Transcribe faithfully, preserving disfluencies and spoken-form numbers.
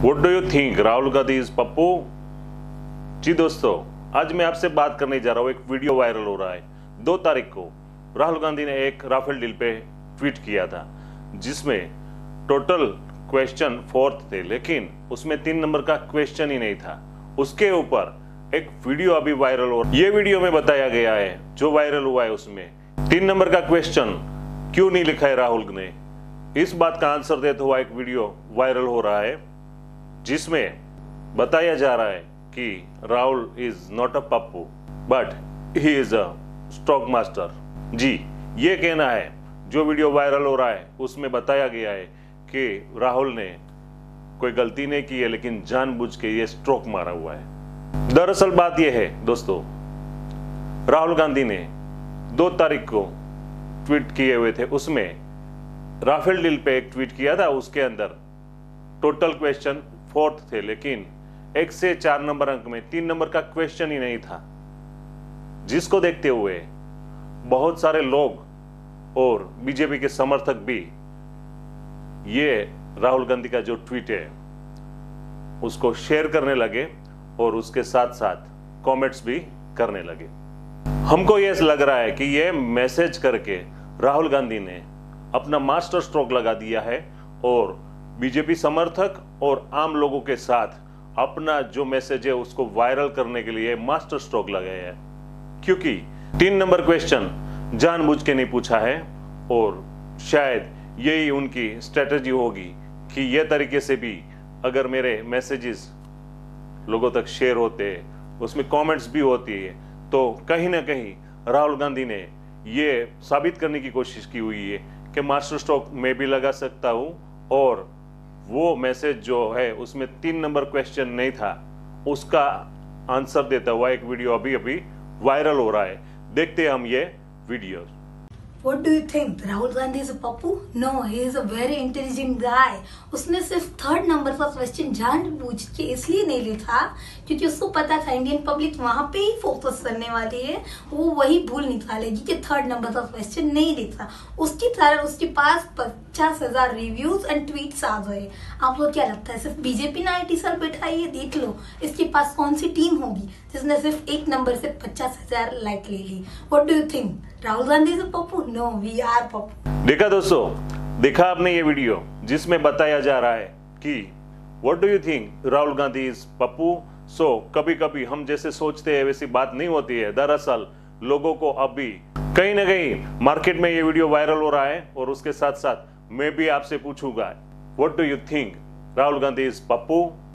What do you think Rahul Gandhi is Pappu? जी दोस्तों, आज मैं आपसे बात करने जा रहा हूँ। एक वीडियो वायरल हो रहा है। दो तारीख को राहुल गांधी ने एक राफेल डील पे ट्वीट किया था, जिसमें टोटल क्वेश्चन फोर्थ थे, लेकिन उसमें तीन नंबर का क्वेश्चन ही नहीं था। उसके ऊपर एक वीडियो अभी वायरल हो रहा है। ये वीडियो में बताया गया है, जो वायरल हुआ है उसमें तीन नंबर का क्वेश्चन क्यों नहीं लिखा है राहुल ने। इस बात का आंसर देता हुआ एक वीडियो वायरल हो रहा है, जिसमें बताया जा रहा है कि Rahul is not a Pappu but he is a stock master. जी, ये कहना है। जो वीडियो वायरल हो रहा है उसमें बताया गया है कि राहुल ने कोई गलती नहीं की है, लेकिन जानबूझ के ये स्ट्रोक मारा हुआ है। दरअसल बात यह है दोस्तों, राहुल गांधी ने दो तारीख को ट्वीट किए हुए थे। उसमें राफेल डील पे एक ट्वीट किया था। उसके अंदर टोटल क्वेश्चन फोर्थ थे, लेकिन एक से चार नंबर अंक में तीन नंबर का क्वेश्चन ही नहीं था, जिसको देखते हुए बहुत सारे लोग और बीजेपी के समर्थक भी ये राहुल गांधी का जो ट्वीट है उसको शेयर करने लगे और उसके साथ साथ कमेंट्स भी करने लगे। हमको ये लग रहा है कि ये मैसेज करके राहुल गांधी ने अपना मास्टर स्ट्रोक लगा दिया है और बीजेपी समर्थक और आम लोगों के साथ अपना जो मैसेज है उसको वायरल करने के लिए मास्टर स्ट्रोक लगाया है। क्योंकि तीन नंबर क्वेश्चन जानबूझ के नहीं पूछा है और शायद यही उनकी स्ट्रेटजी होगी कि यह तरीके से भी अगर मेरे मैसेजेस लोगों तक शेयर होते, उसमें कमेंट्स भी होती है, तो कहीं ना कहीं राहुल गांधी ने ये साबित करने की कोशिश की हुई है कि मास्टर स्ट्रोक मैं भी लगा सकता हूं और वो मैसेज जो है उसमें तीन नंबर क्वेश्चन नहीं था, उसका आंसर देता हुआ एक वीडियो अभी अभी वायरल हो रहा है। देखते हैं हम ये video. What do you think? Rahul Gandhi is a Pappu? No, he is a very intelligent guy. उसने सिर्फ थर्ड नंबर का क्वेश्चन जानबूझ के इसलिए नहीं लिखा क्योंकि उसको पता था इंडियन पब्लिक वहां पे ही फोकस करने वाली है, वो वही भूल निकालेगी कि थर्ड नंबर का क्वेश्चन नहीं लिखा। उसके कारण उसके पास पचास हजार रिव्यूज एंड ट्वीट्स आ गए। आप लोग क्या लगता है सिर्फ बीजेपी ने आईटी सेल बैठाई है? देख लो इसके पास कौन सी टीम होगी जिसने सिर्फ एक नंबर से पचास हजार लाइक ले ली। What do you think? Rahul Gandhi is a Pappu? No, we are Pappu. देखा दोस्तों, देखा आपने ये वीडियो जिसमें बताया जा रहा है कि what do you think Rahul Gandhi is Pappu. So कभी कभी हम जैसे सोचते हैं वैसी बात नहीं होती है। दरअसल लोगों को अभी कहीं ना कहीं मार्केट में ये वीडियो वायरल हो रहा है और उसके साथ साथ मैं भी आपसे पूछूंगा, what do you think Rahul Gandhi is Pappu?